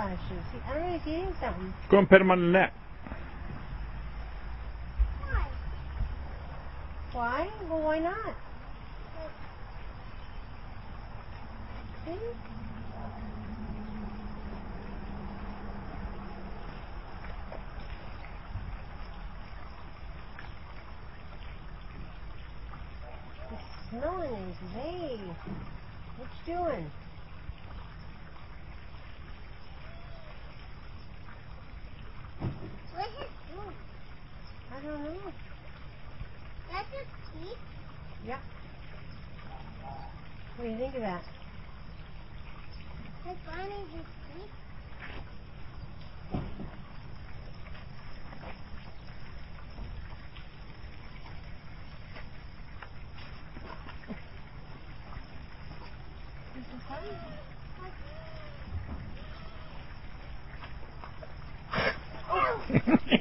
eyelashes. I don't know if he's eating something. Go and pet him on the neck. Why? Well, why not? See? He's smelling his vase. What you doing? What's it doing? I don't know. That's his teeth? Yep. What do you think of that? That's finding his teeth? Oh!